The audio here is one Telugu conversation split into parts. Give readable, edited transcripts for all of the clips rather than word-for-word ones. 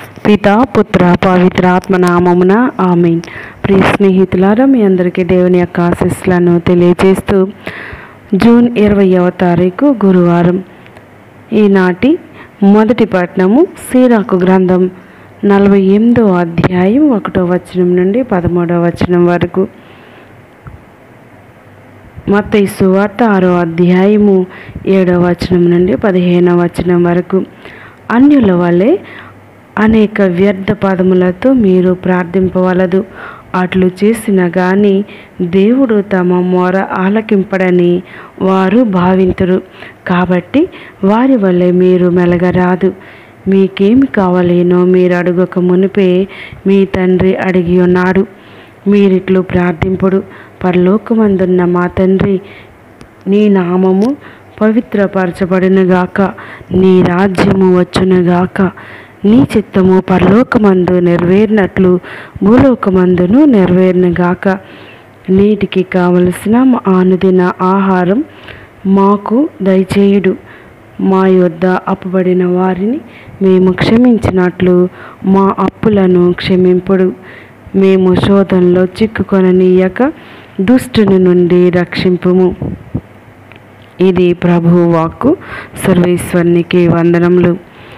పితా పుత్ర పవిత్రాత్మ నామమున ఆమేన్. ప్రియ స్నేహితులారా, మీ అందరికీ దేవుని యొక్క ఆశీస్సులను తెలియజేస్తూ జూన్ 20వ తారీఖు గురువారం. ఈనాటి మొదటి పట్టణము సీరాకు గ్రంథం 48వ అధ్యాయం 1వ వచనం నుండి 13వ వచనం వరకు. మత్తయి సువార్త 6వ అధ్యాయము 7వ వచనం నుండి 15వ వచనం వరకు. అన్యుల వలె అనేక వ్యర్థ పదములతో మీరు ప్రార్థింపవలదు. అట్లు చేసిన గాని దేవుడు తమ మొర ఆలకింపడని వారు భావింతురు. కాబట్టి వారి వలె మీరు మెలగరాదు. మీకేమి కావాలేనో మీరు అడుగక మునిపే మీ తండ్రి అడిగి ఉన్నాడు. మీరిట్లు ప్రార్థింపుడు: పరలోకమందున్న మా తండ్రి, నీ నామము పవిత్రపరచబడునుగాక, నీ రాజ్యము వచ్చునుగాక, నీ చిత్తము పరలోకమందు నెరవేరినట్లు భూలోకమందును నెరవేరునుగాక. నేటికి కావలసిన అనుదిన ఆహారం మాకు దయచేయుడు. మా యొద్ద అప్పుబడిన వారిని మేము క్షమించినట్లు మా అప్పులను క్షమింపుడు. మేము శోధనలో చిక్కుకొననీయక దుష్టుని నుండి రక్షింపుము. ఇది ప్రభువు వాక్కు. సర్వేశ్వరునికి వందనములు.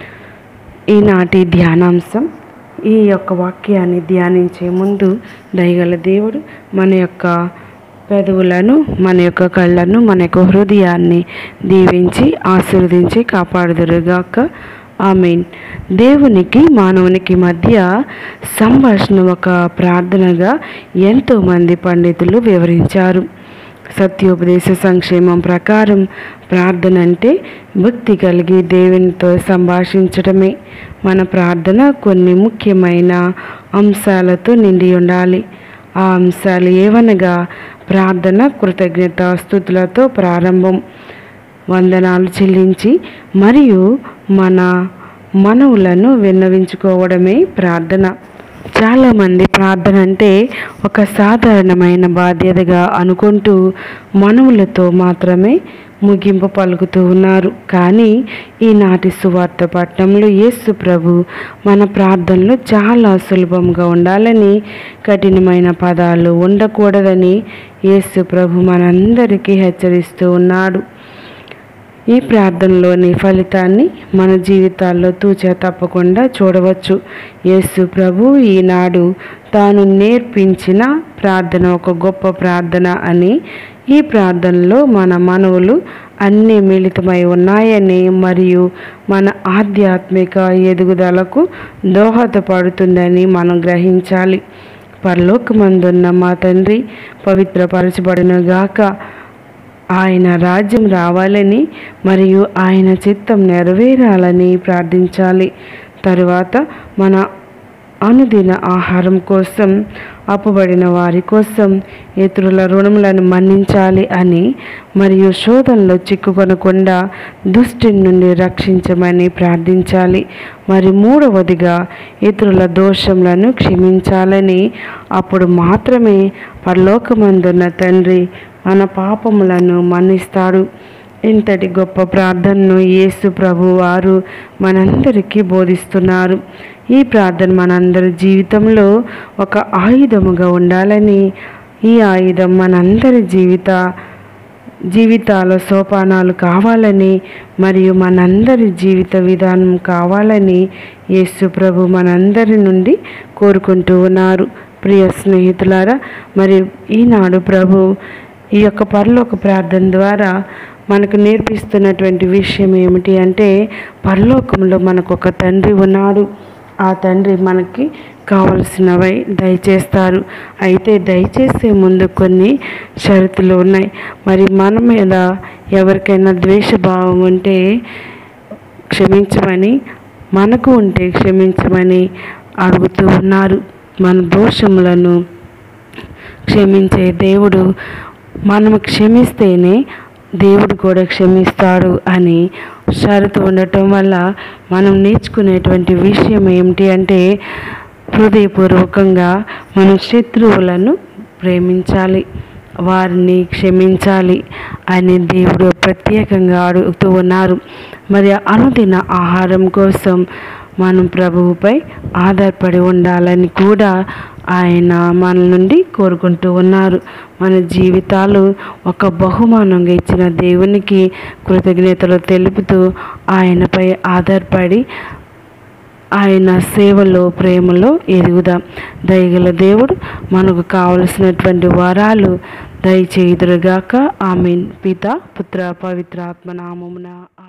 ఈనాటి ధ్యానాంశం. ఈ యొక్క వాక్యాన్ని ధ్యానించే ముందు దయగల దేవుడు మన యొక్క పెదవులను, మన యొక్క కళ్ళను, మన యొక్క హృదయాన్ని దీవించి ఆశీర్వదించి కాపాడుదురుగాక. ఆమేన్. దేవునికి మానవునికి మధ్య సంభాషణ ఒక ప్రార్థనగా ఎంతోమంది పండితులు వివరించారు. సత్యోపదేశ సంక్షేమం ప్రకారం ప్రార్థన అంటే భక్తి కలిగి దేవునితో సంభాషించడమే. మన ప్రార్థన కొన్ని ముఖ్యమైన అంశాలతో నిండి ఉండాలి. ఆ అంశాలు ఏవనగా: ప్రార్థన కృతజ్ఞతాస్తుతులతో ప్రారంభం, వందనాలు చెల్లించి మరియు మన మనవులను విన్నవించుకోవడమే ప్రార్థన. చాలామంది ప్రార్థన అంటే ఒక సాధారణమైన బాధ్యతగా అనుకుంటూ మనవులతో మాత్రమే ముగింపు పలుకుతూ ఉన్నారు. కానీ ఈనాటి సువార్త పట్టణంలో యేసు ప్రభు మన ప్రార్థనలు చాలా సులభంగా ఉండాలని, కఠినమైన పదాలు ఉండకూడదని యేసు ప్రభు మనందరికీ హెచ్చరిస్తూ ఉన్నాడు. ఈ ప్రార్థనలోని ఫలితాన్ని మన జీవితాల్లో తూచా తప్పకుండా చూడవచ్చు. యేసు ప్రభు ఈనాడు తాను నేర్పించిన ప్రార్థన ఒక గొప్ప ప్రార్థన అని, ఈ ప్రార్థనలో మన మనవులు అన్నీ మిళితమై ఉన్నాయని మరియు మన ఆధ్యాత్మిక ఎదుగుదలకు దోహదపడుతుందని మనం గ్రహించాలి. పరలోకమందున్న మా తండ్రి పవిత్రపరచబడునుగాక, ఆయన రాజ్యం రావాలని మరియు ఆయన చిత్తం నెరవేరాలని ప్రార్థించాలి. తరువాత మన అనుదిన ఆహారం కోసం, అప్పుబడిన వారి కోసం, ఇతరుల రుణములను మన్నించాలి అని మరియు శోధనలో చిక్కుకొనకుండా దుష్టుని నుండి రక్షించమని ప్రార్థించాలి. మరి మూడవదిగా ఇతరుల దోషములను క్షమించాలని. అప్పుడు మాత్రమే పరలోకమందున్న తండ్రి మన పాపములను మన్నిస్తాడు. ఇంతటి గొప్ప ప్రార్థనను యేసు ప్రభు వారు మనందరికీ బోధిస్తున్నారు. ఈ ప్రార్థన మనందరి జీవితంలో ఒక ఆయుధముగా ఉండాలని, ఈ ఆయుధం మనందరి జీవితాల సోపానాలు కావాలని మరియు మనందరి జీవిత విధానం కావాలని యేసు ప్రభు మనందరి నుండి కోరుకుంటూ ఉన్నారు. ప్రియ స్నేహితులారా, మరి ఈనాడు ప్రభు ఈ యొక్క పరలోక ప్రార్థన ద్వారా మనకు నేర్పిస్తున్నటువంటి విషయం ఏమిటి అంటే, పరలోకంలో మనకు ఒక తండ్రి ఉన్నాడు. ఆ తండ్రి మనకి కావలసినవి దయచేస్తారు. అయితే దయచేసే ముందు కొన్ని షరతులు ఉన్నాయి. మరి మన మీద ఎవరికైనా ద్వేషభావం ఉంటే క్షమించమని, మనకు ఉంటే క్షమించమని అడుగుతూ ఉన్నారు. మన దోషములను క్షమించే దేవుడు, మనము క్షమిస్తేనే దేవుడు కూడా క్షమిస్తాడు అని షరతు ఉండటం వల్ల మనం నేర్చుకునేటువంటి విషయం ఏమిటి అంటే, హృదయపూర్వకంగా మన శత్రువులను ప్రేమించాలి, వారిని క్షమించాలి అని దేవుడు ప్రత్యేకంగా అడుగుతూ ఉన్నారు. మరి అనుదిన ఆహారం కోసం మనం ప్రభువుపై ఆధారపడి ఉండాలని కూడా ఆయన మన నుండి కోరుకుంటూ ఉన్నారు. మన జీవితాలు ఒక బహుమానంగా ఇచ్చిన దేవునికి కృతజ్ఞతలు తెలుపుతూ ఆయనపై ఆధారపడి ఆయన సేవలో ప్రేమలో ఎదుగుదాం. దయగల దేవుడు మనకు కావలసినటువంటి వరాలు దయచేయుదురుగాక. ఆమేన్. పిత పుత్ర పవిత్రాత్మ నామమున.